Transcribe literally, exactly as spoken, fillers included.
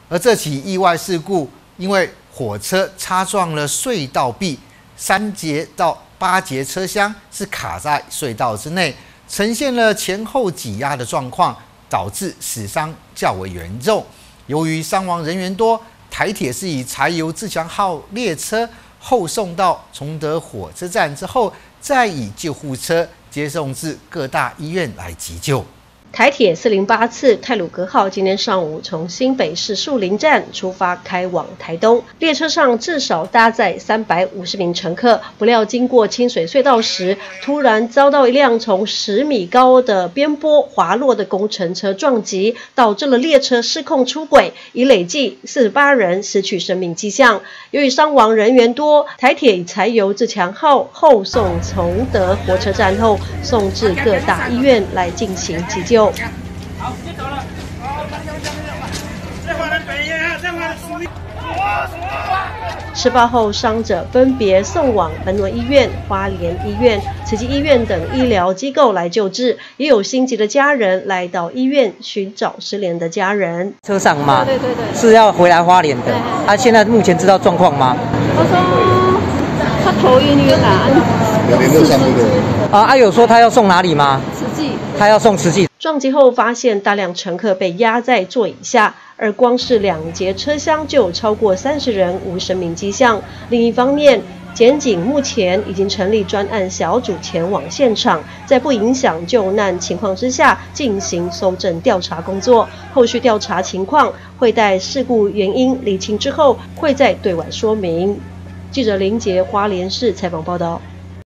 而这起意外事故，因为火车擦撞了隧道壁，三节到八节车厢是卡在隧道之内，呈现了前后挤压的状况，导致死伤较为严重。由于伤亡人员多，台铁是以柴油自强号列车后送到崇德火车站之后，再以救护车接送至各大医院来急救。 台铁四零八次太鲁阁号今天上午从新北市树林站出发，开往台东。列车上至少搭载三百五十名乘客，不料经过清水隧道时，突然遭到一辆从十米高的边坡滑落的工程车撞击，导致了列车失控出轨，已累计四十八人失去生命迹象。由于伤亡人员多，台铁以柴油自强号后送崇德火车站后，送至各大医院来进行急救。 好，就走了。好，再换人北烟啊，再换人输。 事发后，伤者分别送往门罗医院、花莲医院、慈济医院等医疗机构来救治，也有心急的家人来到医院寻找失联的家人。 车上吗？ 对对对对， 是要回来花莲的。他、啊、现在目前知道状况吗？ 他说他头晕晕啊。 有联络上那个？ 啊，啊有说他要送哪里吗？ 慈济。他要送慈济。 撞击后发现大量乘客被压在座椅下，而光是两节车厢就有超过三十人无生命迹象。另一方面，检警目前已经成立专案小组前往现场，在不影响救难情况之下进行搜证调查工作。后续调查情况会待事故原因厘清之后，会再对外说明。记者林杰花莲市采访报道。